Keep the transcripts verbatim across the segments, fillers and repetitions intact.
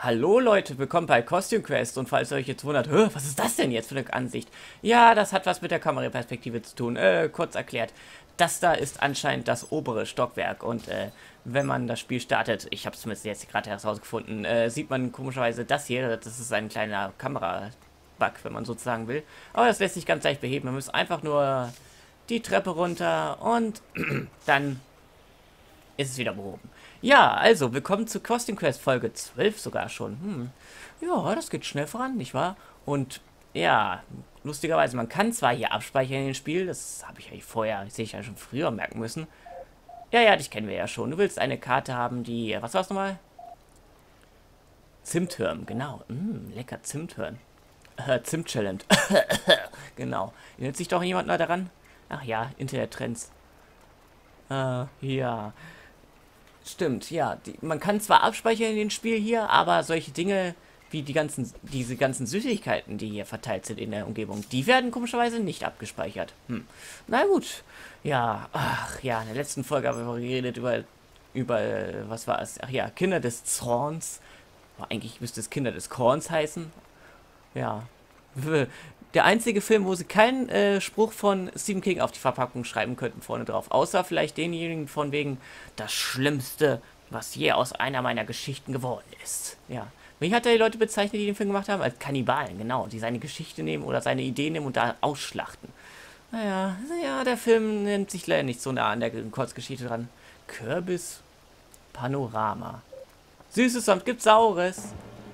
Hallo Leute, willkommen bei Costume Quest und falls ihr euch jetzt wundert, "Hä, was ist das denn jetzt für eine Ansicht? Ja, das hat was mit der Kameraperspektive zu tun. Äh, kurz erklärt, das da ist anscheinend das obere Stockwerk und äh, wenn man das Spiel startet, ich habe es zumindest jetzt gerade herausgefunden, äh, sieht man komischerweise das hier, das ist ein kleiner Kamera-Bug, wenn man sozusagen will. Aber das lässt sich ganz leicht beheben, man muss einfach nur die Treppe runter und dann ist es wieder behoben. Ja, also, willkommen zu Costume Quest Folge zwölf sogar schon. Hm. Ja, das geht schnell voran, nicht wahr? Und ja, lustigerweise, man kann zwar hier abspeichern in dem Spiel, das habe ich eigentlich vorher, sehe ich ja schon früher merken müssen. Ja, ja, dich kennen wir ja schon. Du willst eine Karte haben, die, was war's nochmal? Zimthirn, genau. Mm, lecker Zimthirn. Äh, Zimt-Challenge. Genau. Erinnert sich doch jemand noch daran? Ach ja, Internet-Trends. Äh, ja. Stimmt, ja. Die, man kann zwar abspeichern in dem Spiel hier, aber solche Dinge wie die ganzen, diese ganzen Süßigkeiten, die hier verteilt sind in der Umgebung, die werden komischerweise nicht abgespeichert. Hm. Na gut. Ja, ach ja, in der letzten Folge haben wir geredet über, über, was war es? Ach ja, Kinder des Zorns. Aber eigentlich müsste es Kinder des Korns heißen. Ja. Der einzige Film, wo sie keinen äh, Spruch von Stephen King auf die Verpackung schreiben könnten vorne drauf. Außer vielleicht denjenigen von wegen das Schlimmste, was je aus einer meiner Geschichten geworden ist. Ja. Wie hat er die Leute bezeichnet, die den Film gemacht haben? Als Kannibalen, genau. Die seine Geschichte nehmen oder seine Ideen nehmen und da ausschlachten. Naja, ja, der Film nimmt sich leider nicht so nah an der Kurzgeschichte dran. Kürbis Panorama. Süßes und gibt Saures.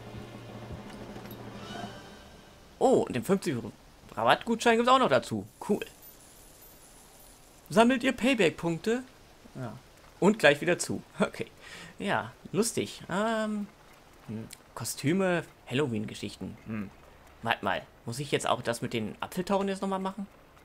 Oh, und den fünfzig Rabattgutschein gibt es auch noch dazu. Cool. Sammelt ihr Payback-Punkte? Ja. Und gleich wieder zu. Okay. Ja, lustig. Ähm, hm. Kostüme, Halloween-Geschichten. Hm. Warte mal, muss ich jetzt auch das mit den Apfeltauchen jetzt nochmal machen?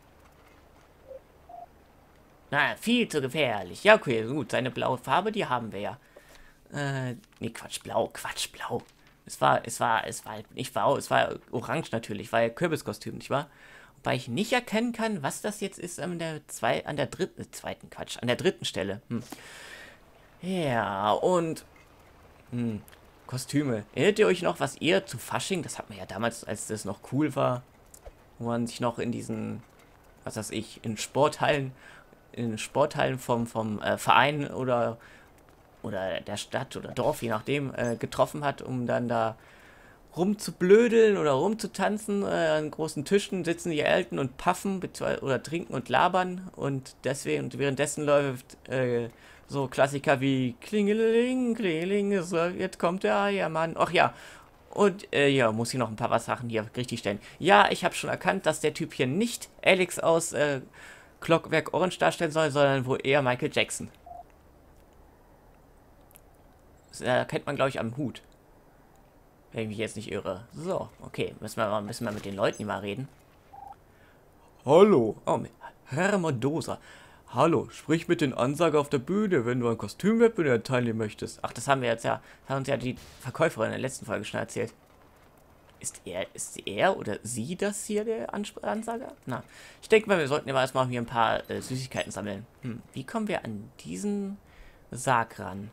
Na, viel zu gefährlich. Ja, okay, gut. Seine blaue Farbe, die haben wir ja. Äh, nee, Quatsch, blau, Quatsch, blau. Es war, es war, es war nicht blau, es war orange natürlich, war ja Kürbiskostüm, nicht wahr? Wobei ich nicht erkennen kann, was das jetzt ist an der zwei, an der dritten, äh, zweiten Quatsch, an der dritten Stelle. Hm. Ja, und hm, Kostüme. Erinnert ihr euch noch, was ihr zu Fasching, das hat man ja damals, als das noch cool war, wo man sich noch in diesen, was weiß ich, in Sporthallen, in Sporthallen vom, vom äh, Verein oder oder der Stadt oder Dorf, je nachdem, äh, getroffen hat, um dann da rumzublödeln oder rumzutanzen. Äh, an großen Tischen sitzen die Eltern und puffen oder trinken und labern und deswegen und währenddessen läuft äh, so Klassiker wie Klingeling, Klingeling, so, jetzt kommt der Eiermann. Ach ja, und äh, ja, muss ich noch ein paar Sachen hier richtig stellen. Ja, ich habe schon erkannt, dass der Typ hier nicht Alex aus äh, Clockwork Orange darstellen soll, sondern wohl eher Michael Jackson. Das erkennt man, glaube ich, am Hut. Wenn ich mich jetzt nicht irre. So, okay. Müssen wir mal, müssen wir mit den Leuten mal reden. Hallo. Oh, Herr Mendoza. Hallo, sprich mit den Ansager auf der Bühne, wenn du an Kostümwettbewerb teilnehmen möchtest. Ach, das haben wir jetzt ja, das hat uns ja die Verkäuferin in der letzten Folge schon erzählt. Ist er, ist er oder sie das hier, der Ansp Ansager? Na, ich denke mal, wir sollten ja erstmal hier ein paar äh, Süßigkeiten sammeln. Hm, wie kommen wir an diesen Sarg ran?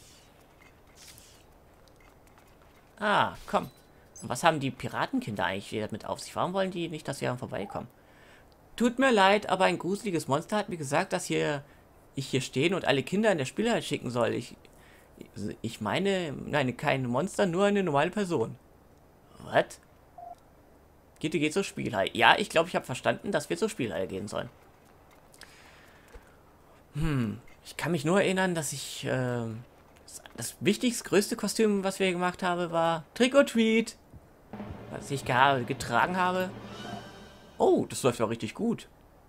Ah, komm. Und was haben die Piratenkinder eigentlich wieder mit auf sich? Warum wollen die nicht, dass wir vorbeikommen? Tut mir leid, aber ein gruseliges Monster hat mir gesagt, dass hier ich hier stehen und alle Kinder in der Spielhalle schicken soll. Ich, ich meine, nein, kein Monster, nur eine normale Person. Was? Geht, geht zur Spielhalle. Ja, ich glaube, ich habe verstanden, dass wir zur Spielhalle gehen sollen. Hm, ich kann mich nur erinnern, dass ich, äh, das wichtigste, größte Kostüm, was wir gemacht haben, war Trick or Treat. Was ich getragen habe. Oh, das läuft ja richtig gut.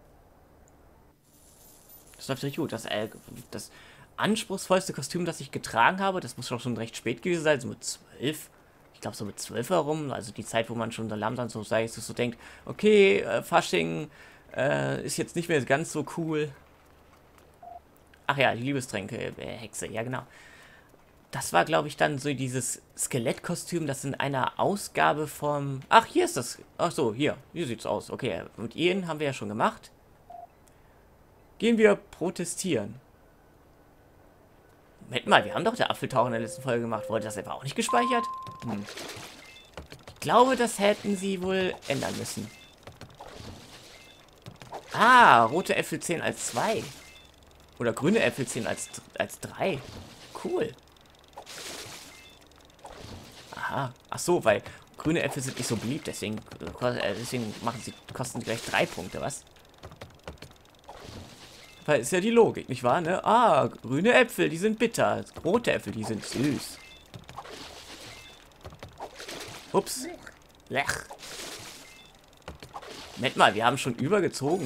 Das läuft richtig gut. Das, äh, das anspruchsvollste Kostüm, das ich getragen habe, das muss doch schon recht spät gewesen sein, so mit zwölf. Ich glaube so mit zwölf herum, also die Zeit, wo man schon so langsam so, so, so denkt, okay, äh, Fasching äh, ist jetzt nicht mehr ganz so cool. Ach ja, die Liebestränke, äh, Hexe, ja genau. Das war, glaube ich, dann so dieses Skelettkostüm, das in einer Ausgabe vom... Ach, hier ist das. Ach so, hier. Hier sieht's aus. Okay, und ihn haben wir ja schon gemacht. Gehen wir protestieren. Moment mal, wir haben doch der Apfeltaucher in der letzten Folge gemacht. Wurde das etwa auch nicht gespeichert? Hm. Ich glaube, das hätten sie wohl ändern müssen. Ah, rote Äpfel zählen als zwei. Oder grüne Äpfel zählen als, als drei. Cool. Aha. Ach so, weil grüne Äpfel sind nicht so beliebt, deswegen, äh, deswegen machen sie, kosten sie gleich drei Punkte, was? Weil ist ja die Logik, nicht wahr, ne? Ah, grüne Äpfel, die sind bitter. Rote Äpfel, die sind süß. Ups. Lech. Moment mal, wir haben schon übergezogen.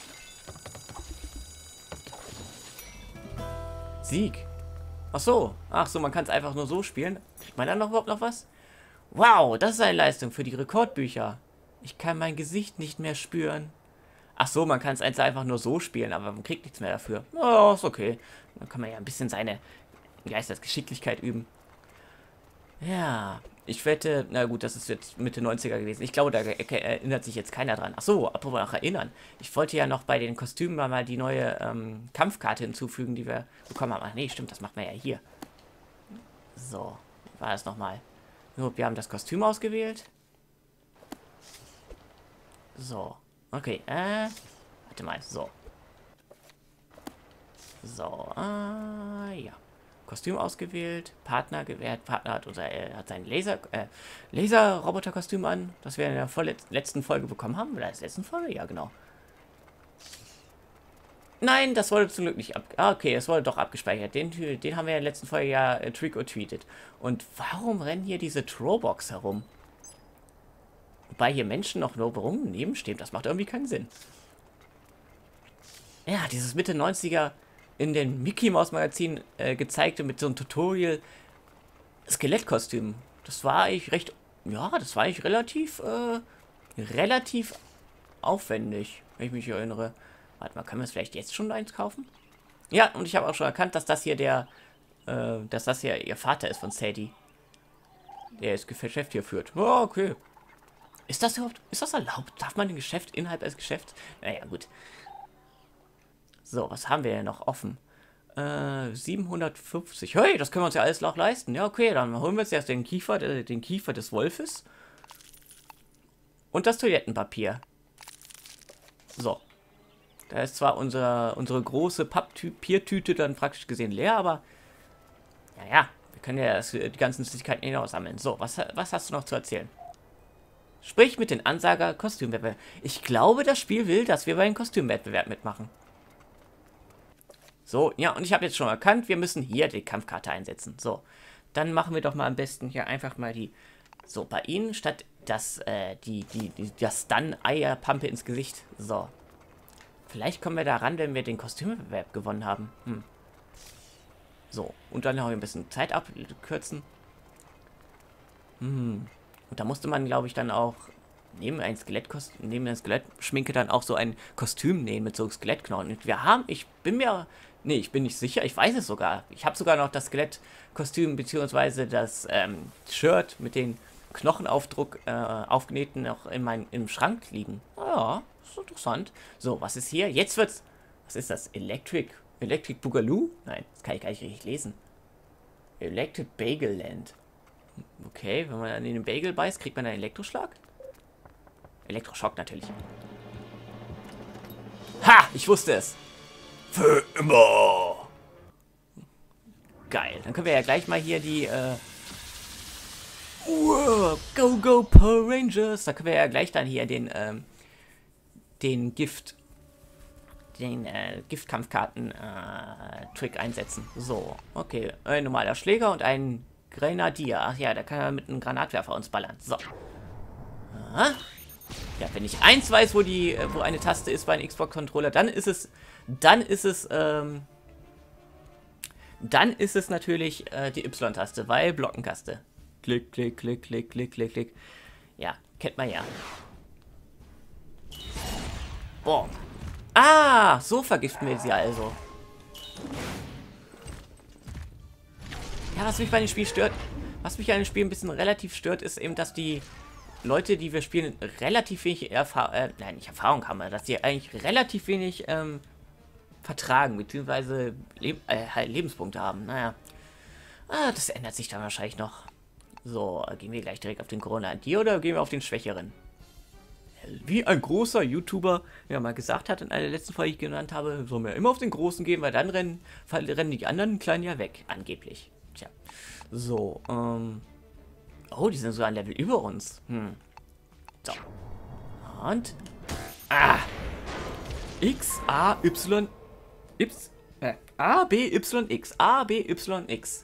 Sieg. Ach so. Ach so, man kann es einfach nur so spielen. Kriegt man dann noch überhaupt noch was? Wow, das ist eine Leistung für die Rekordbücher. Ich kann mein Gesicht nicht mehr spüren. Ach so, man kann es einfach nur so spielen, aber man kriegt nichts mehr dafür. Oh, ist okay. Dann kann man ja ein bisschen seine, wie heißt das, Geschicklichkeit üben. Ja, ich wette, na gut, das ist jetzt Mitte neunziger gewesen. Ich glaube, da erinnert sich jetzt keiner dran. Ach so, apropos noch erinnern. Ich wollte ja noch bei den Kostümen mal die neue ähm, Kampfkarte hinzufügen, die wir bekommen haben. Ach nee, stimmt, das macht man ja hier. So, wie war das nochmal? So, wir haben das Kostüm ausgewählt. So, okay, äh, warte mal, so. So, äh, ja. Kostüm ausgewählt, Partner gewählt, Partner hat, unser, äh, hat sein Laser, äh, Laser-Roboter-Kostüm an, das wir in der letzten Folge bekommen haben. Oder in der letzten Folge? Ja, genau. Nein, das wurde zum Glück nicht ab... Ah, okay, es wurde doch abgespeichert. Den, den haben wir in der letzten Folge ja äh, trick or treated. Und warum rennen hier diese Trobox herum? Wobei hier Menschen noch nur daneben stehen, das macht irgendwie keinen Sinn. Ja, dieses Mitte neunziger in den Mickey Mouse Magazin äh, gezeigte mit so einem Tutorial Skelettkostüm. Das war eigentlich recht, ja, das war eigentlich relativ, äh, relativ aufwendig, wenn ich mich erinnere. Warte mal, können wir es vielleicht jetzt schon eins kaufen? Ja, und ich habe auch schon erkannt, dass das hier der, äh, dass das hier ihr Vater ist von Sadie. Der das Geschäft hier führt. Oh, okay. Ist das überhaupt, ist das erlaubt? Darf man ein Geschäft innerhalb des Geschäfts? Naja, gut. So, was haben wir denn noch offen? Äh, siebenhundertfünfzig. Hey, das können wir uns ja alles noch leisten. Ja, okay, dann holen wir uns erst den Kiefer, äh, den Kiefer des Wolfes. Und das Toilettenpapier. So. Da ist zwar unser, unsere große Papiertüte dann praktisch gesehen leer, aber naja, wir können ja das, die ganzen Süßigkeiten hinaus sammeln. So, was, was hast du noch zu erzählen? Sprich mit den Ansager Kostümwettbewerb. Ich glaube, das Spiel will, dass wir bei den Kostümwettbewerb mitmachen. So, ja, und ich habe jetzt schon erkannt, wir müssen hier die Kampfkarte einsetzen. So, dann machen wir doch mal am besten hier einfach mal die... So, bei Ihnen statt das, äh, die, die, die, das Stun-Eierpampe ins Gesicht. So. Vielleicht kommen wir da ran, wenn wir den Kostümwettbewerb gewonnen haben. Hm. So, und dann noch ein bisschen Zeit abkürzen. Hm. Und da musste man, glaube ich, dann auch neben ein Skelettkostüm, neben der Skelettschminke dann auch so ein Kostüm nähen mit so Skelettknochen. Und wir haben, ich bin mir, nee, ich bin nicht sicher, ich weiß es sogar. Ich habe sogar noch das Skelettkostüm beziehungsweise das ähm, Shirt mit den Knochenaufdruck äh, aufgenähten noch in meinem im Schrank liegen. Ja, das ist interessant. So, was ist hier? Jetzt wird's. Was ist das? Electric, Electric Boogaloo? Nein, das kann ich gar nicht richtig lesen. Electric Bagel Land. Okay, wenn man an den Bagel beißt, kriegt man einen Elektroschlag? Elektroschock natürlich. Ha! Ich wusste es! Für immer! Geil. Dann können wir ja gleich mal hier die, äh... Wow, go, go, Power Rangers! Da können wir ja gleich dann hier den, ähm... den Gift... den, äh, Giftkampfkarten-Trick äh, einsetzen. So, okay. Ein normaler Schläger und ein Grenadier. Ach ja, da kann er mit einem Granatwerfer uns ballern. So. Aha. Ja, wenn ich eins weiß, wo die, wo eine Taste ist bei einem Xbox-Controller, dann ist es, dann ist es, ähm, dann ist es natürlich äh, die Y-Taste, weil Blockenkaste. Klick, klick, klick, klick, klick, klick, klick. Ja, kennt man ja. Boah. Ah, so vergiften wir sie also. Ja, was mich bei dem Spiel stört, was mich an dem Spiel ein bisschen relativ stört, ist eben, dass die Leute, die wir spielen, relativ wenig Erfahrung, äh, nein, nicht Erfahrung haben, dass sie eigentlich relativ wenig ähm, vertragen, beziehungsweise Leb äh, Lebenspunkte haben. Naja, Ah, das ändert sich dann wahrscheinlich noch. So, gehen wir gleich direkt auf den Corona-Anti oder gehen wir auf den Schwächeren? Wie ein großer YouTuber ja mal gesagt hat in einer letzten Folge, die ich genannt habe, soll mir immer auf den Großen gehen, weil dann rennen, rennen die anderen Kleinen ja weg, angeblich. Tja. So, ähm... oh, die sind sogar ein Level über uns. Hm. So. Und... ah! X, A, Y... Y... Äh, A, B, Y, X. A, B, Y, X.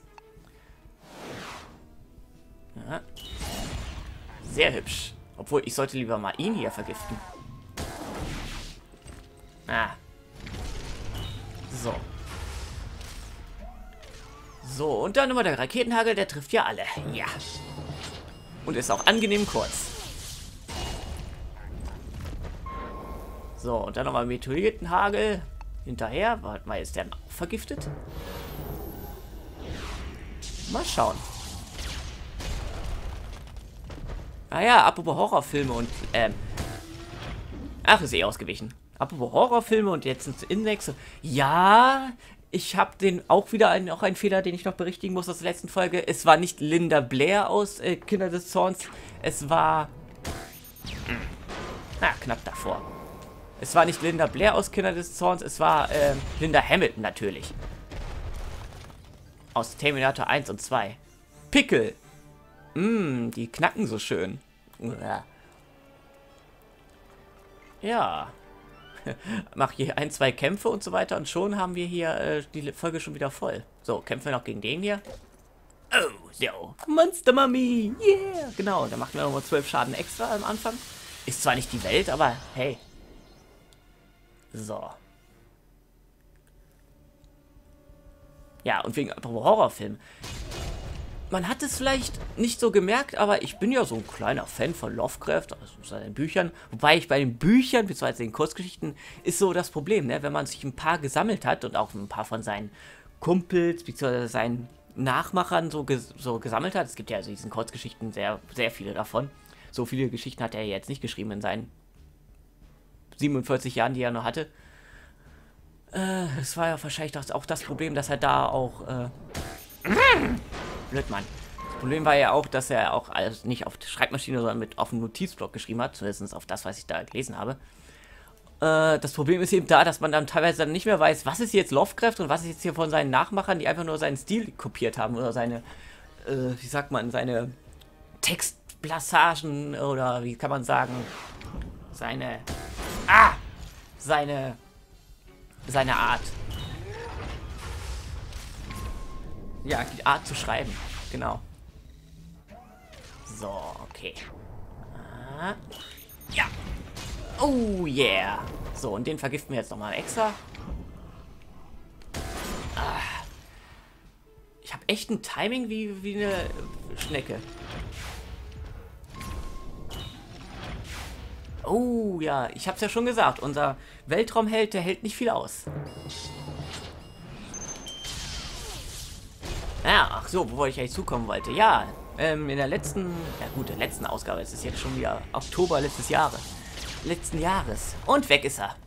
Ja. Sehr hübsch. Obwohl, ich sollte lieber mal ihn hier vergiften. Ah. So. So, und dann nochmal der Raketenhagel, der trifft ja alle. Ja. Und ist auch angenehm kurz. So, und dann nochmal Meteoritenhagel hinterher. Warte mal, ist der auch vergiftet? Mal schauen. Ah ja, apropos Horrorfilme und, ähm... ach, ist eh ausgewichen. Apropos Horrorfilme und jetzt ins Index. Ja, ich habe den auch wieder einen, auch einen Fehler, den ich noch berichtigen muss aus der letzten Folge. Es war nicht Linda Blair aus äh, Kinder des Zorns. Es war... na, knapp davor. Es war nicht Linda Blair aus Kinder des Zorns, es war äh, Linda Hamilton natürlich. Aus Terminator eins und zwei. Pickel. Mmm, die knacken so schön. Ja. Mach hier ein, zwei Kämpfe und so weiter und schon haben wir hier äh, die Folge schon wieder voll. So, kämpfen wir noch gegen den hier. Oh, so. Monster Mummy. Yeah. Genau, da machen wir nochmal zwölf Schaden extra am Anfang. Ist zwar nicht die Welt, aber hey. So. Ja, und wegen Horrorfilm. Man hat es vielleicht nicht so gemerkt, aber ich bin ja so ein kleiner Fan von Lovecraft, also seinen Büchern. Wobei ich bei den Büchern, beziehungsweise den Kurzgeschichten, ist so das Problem, ne? Wenn man sich ein paar gesammelt hat und auch ein paar von seinen Kumpels, beziehungsweise seinen Nachmachern so, ges so gesammelt hat. Es gibt ja also diesen Kurzgeschichten sehr, sehr viele davon. So viele Geschichten hat er jetzt nicht geschrieben in seinen siebenundvierzig Jahren, die er noch hatte. Äh, es war ja wahrscheinlich auch das Problem, dass er da auch... Äh Blöd, Mann. Das Problem war ja auch, dass er auch also nicht auf der Schreibmaschine, sondern mit auf dem Notizblock geschrieben hat. Zumindest auf das, was ich da gelesen habe. Äh, das Problem ist eben da, dass man dann teilweise dann nicht mehr weiß, was ist jetzt Lovecraft und was ist jetzt hier von seinen Nachmachern, die einfach nur seinen Stil kopiert haben. Oder seine, äh, wie sagt man, seine Textpassagen oder wie kann man sagen, seine... Ah! Seine... Seine Art. Ja, die Art zu schreiben. Genau. So, okay. Ah. Ja. Oh, yeah. So, und den vergiften wir jetzt nochmal extra. Ah. Ich habe echt ein Timing wie, wie eine Schnecke. Oh, ja. Ich habe es ja schon gesagt. Unser Weltraumheld, der hält nicht viel aus. Ja, ach so, wo ich eigentlich zukommen wollte. Ja, ähm, in der letzten, ja gut, der letzten Ausgabe, es ist jetzt schon wieder Oktober letztes Jahres. Letzten Jahres. Und weg ist er.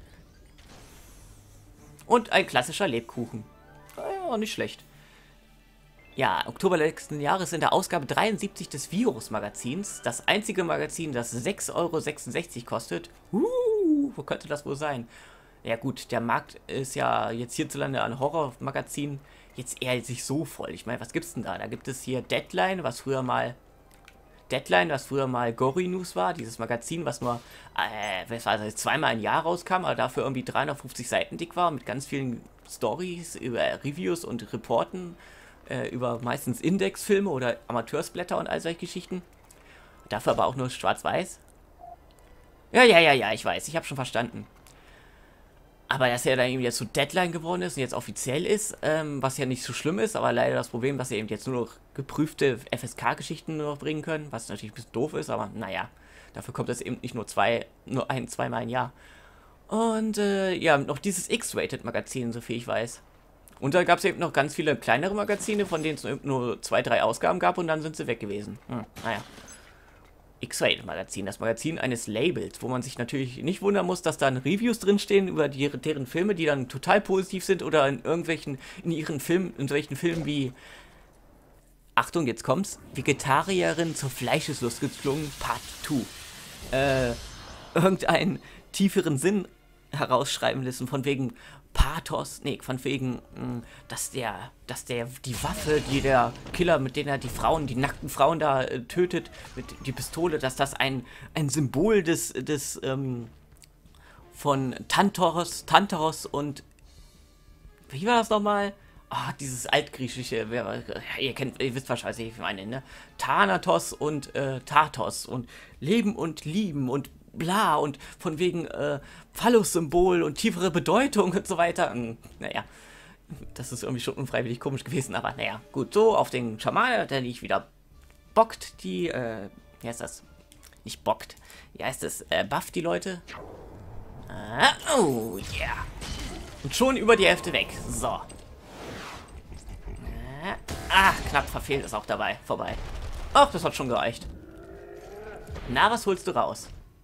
Und ein klassischer Lebkuchen. Ja, nicht schlecht. Ja, Oktober letzten Jahres in der Ausgabe dreiundsiebzig des Virus-Magazins. Das einzige Magazin, das sechs Euro sechsundsechzig kostet. Uh, wo könnte das wohl sein? Ja gut, der Markt ist ja jetzt hierzulande an Horrormagazinen jetzt eher sich so voll. Ich meine, was gibt's denn da? Da gibt es hier Deadline, was früher mal Deadline, was früher mal Gory News war, dieses Magazin, was nur äh, was war das, zweimal im Jahr rauskam, aber dafür irgendwie dreihundertfünfzig Seiten dick war, mit ganz vielen Stories über Reviews und Reporten äh, über meistens Indexfilme oder Amateursblätter und all solche Geschichten. Dafür aber auch nur schwarz-weiß. Ja, ja, ja, ja, ich weiß, ich habe schon verstanden. Aber dass er dann eben jetzt zu Deadline geworden ist und jetzt offiziell ist, ähm, was ja nicht so schlimm ist, aber leider das Problem, dass sie eben jetzt nur noch geprüfte F S K-Geschichten nur noch bringen können, was natürlich ein bisschen doof ist, aber naja, dafür kommt es eben nicht nur zwei, nur ein, zweimal im Jahr. Und äh, ja, noch dieses X-Rated-Magazin, so viel ich weiß. Und da gab es eben noch ganz viele kleinere Magazine, von denen es nur zwei, drei Ausgaben gab und dann sind sie weg gewesen. Hm, naja. X-Rated-Magazin, das Magazin eines Labels, wo man sich natürlich nicht wundern muss, dass dann Reviews drinstehen über die, deren Filme, die dann total positiv sind oder in irgendwelchen, in ihren Filmen, in solchen Filmen wie Achtung, jetzt kommt's. Vegetarierin zur Fleischeslust gezwungen, Part zwei. Äh, irgendeinen tieferen Sinn herausschreiben lassen, von wegen Pathos, nee, von wegen, mh, dass der, dass der, die Waffe, die der Killer, mit der er die Frauen, die nackten Frauen da äh, tötet, mit die Pistole, dass das ein, ein Symbol des, des, ähm, von Tantaros, Tantaros und, wie war das nochmal? Ah, dieses altgriechische, wer, ihr kennt, ihr wisst wahrscheinlich, wie ich meine, ne? Thanatos und äh, Tatos und Leben und Lieben und bla und von wegen äh, Phallus-Symbol und tiefere Bedeutung und so weiter. Und, naja, das ist irgendwie schon unfreiwillig komisch gewesen, aber naja, gut, so auf den Schaman, der nicht wieder bockt, die, äh, wie heißt das? Nicht bockt, wie heißt das? Äh, bufft die Leute. Ah, oh, yeah. Und schon über die Hälfte weg. So. Ah, knapp verfehlt ist auch dabei. Vorbei. Ach, das hat schon gereicht. Na, was holst du raus?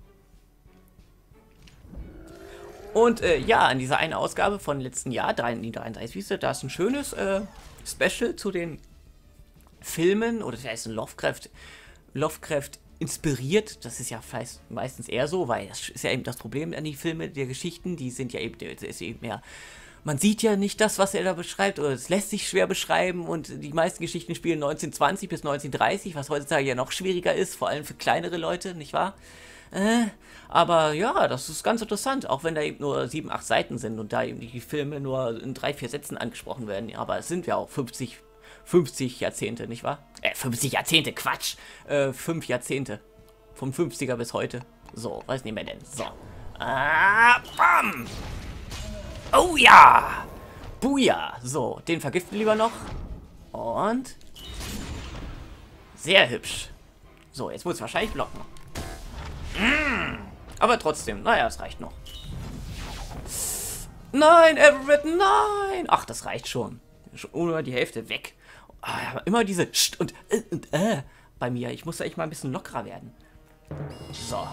Und äh, ja, an dieser einen Ausgabe von letzten Jahr, die dreiunddreißig, siehst du, da ist ein schönes äh, Special zu den Filmen, oder das heißt ein Lovecraft, Lovecraft inspiriert. Das ist ja meistens eher so, weil das ist ja eben das Problem an die Filme, der Geschichten, die sind ja eben, das ist eben mehr, man sieht ja nicht das, was er da beschreibt, oder es lässt sich schwer beschreiben, und die meisten Geschichten spielen neunzehnhundertzwanzig bis neunzehnhundertdreißig, was heutzutage ja noch schwieriger ist, vor allem für kleinere Leute, nicht wahr? Äh, aber ja, das ist ganz interessant, auch wenn da eben nur sieben, acht Seiten sind und da eben die Filme nur in drei, vier Sätzen angesprochen werden, aber es sind ja auch fünfzig, fünfzig Jahrzehnte, nicht wahr? Äh, fünfzig Jahrzehnte, Quatsch! Äh, fünf Jahrzehnte. Vom fünfziger bis heute. So, was nehmen wir denn? So. Ah, bam! Oh ja! Buja! So, den vergiften lieber noch. Und... sehr hübsch. So, jetzt muss es wahrscheinlich blocken. Mm, aber trotzdem, naja, es reicht noch. Nein, Everett, nein! Ach, das reicht schon. Schon über die Hälfte weg. Ah, immer diese St und äh, und äh bei mir. Ich muss da echt mal ein bisschen lockerer werden. So.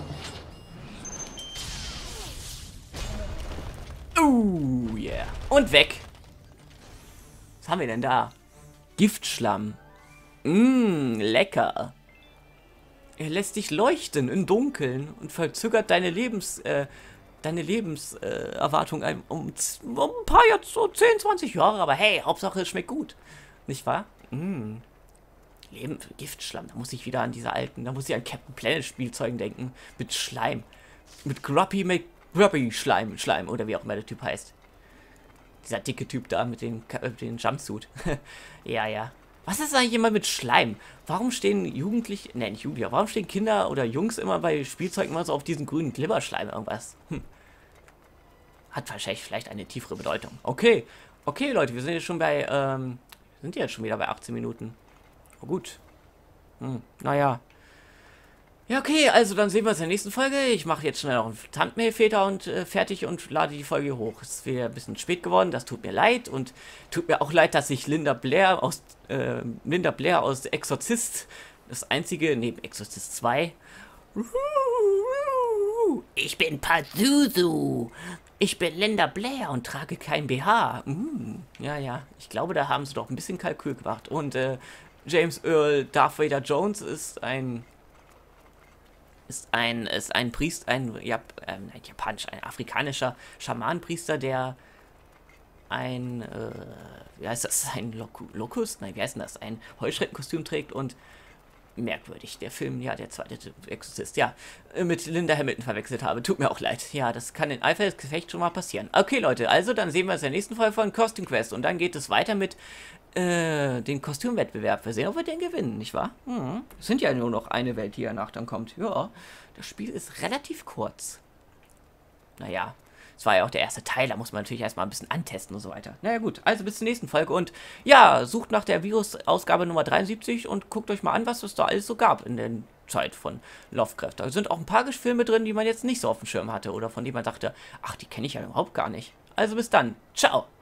Uh, yeah. Und weg. Was haben wir denn da? Giftschlamm. Mmm, lecker. Er lässt dich leuchten im Dunkeln und verzögert deine Lebens, äh, deine Lebenserwartung äh, um, um ein paar Jahre, so zehn, zwanzig Jahre. Aber hey, Hauptsache es schmeckt gut. Nicht wahr? Mm. Leben, Giftschlamm. Da muss ich wieder an diese alten, da muss ich an Captain Planet Spielzeugen denken. Mit Schleim. Mit Grumpy McGrumpy Schleim, Schleim, oder wie auch immer der Typ heißt. Dieser dicke Typ da mit dem, äh, den Jumpsuit. Ja, ja. Was ist eigentlich immer mit Schleim? Warum stehen Jugendliche, ne, nicht Jugendliche, warum stehen Kinder oder Jungs immer bei Spielzeugen immer so auf diesen grünen Glibberschleim irgendwas? Hm. Hat wahrscheinlich vielleicht eine tiefere Bedeutung. Okay, okay, Leute, wir sind jetzt schon bei, ähm, sind jetzt schon wieder bei achtzehn Minuten. Oh, gut. Hm, naja. Ja, okay, also dann sehen wir uns in der nächsten Folge. Ich mache jetzt schnell noch einen Thumbnail-Väter und äh, fertig und lade die Folge hoch. Es ist wieder ein bisschen spät geworden, das tut mir leid. Und tut mir auch leid, dass ich Linda Blair aus äh, Linda Blair aus Exorzist, das einzige, neben Exorzist zwei. Ich bin Pazuzu. Ich bin Linda Blair und trage kein B H. Mm, ja, ja, ich glaube, da haben sie doch ein bisschen Kalkül gemacht. Und äh, James Earl Darth Vader Jones ist ein... ist ein, ist ein Priester, ein, Jap äh, ein japanisch, ein afrikanischer Schamanenpriester, der ein, äh, wie heißt das, ein Loku Lokus? Nein, wie heißt denn das? Ein Heuschreckenkostüm trägt und merkwürdig, der Film, ja, der zweite Exorzist, ja, mit Linda Hamilton verwechselt habe. Tut mir auch leid. Ja, das kann in Eifer des Gefechts schon mal passieren. Okay, Leute, also dann sehen wir uns in der nächsten Folge von Costume Quest und dann geht es weiter mit äh, den Kostümwettbewerb. Wir sehen, ob wir den gewinnen, nicht wahr? Hm. Es sind ja nur noch eine Welt, die danach dann kommt. Ja, das Spiel ist relativ kurz. Naja, es war ja auch der erste Teil, da muss man natürlich erstmal ein bisschen antesten und so weiter. Naja gut, also bis zur nächsten Folge und ja, sucht nach der Virus-Ausgabe Nummer dreiundsiebzig und guckt euch mal an, was es da alles so gab in der Zeit von Lovecraft. Da sind auch ein paar Filme drin, die man jetzt nicht so auf dem Schirm hatte oder von denen man dachte, ach, die kenne ich ja überhaupt gar nicht. Also bis dann, ciao!